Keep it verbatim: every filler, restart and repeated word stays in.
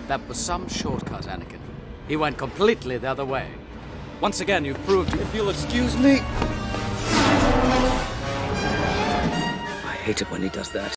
That was some shortcut, Anakin. He went completely the other way. Once again, you've proved... If you'll excuse me... I hate it when he does that.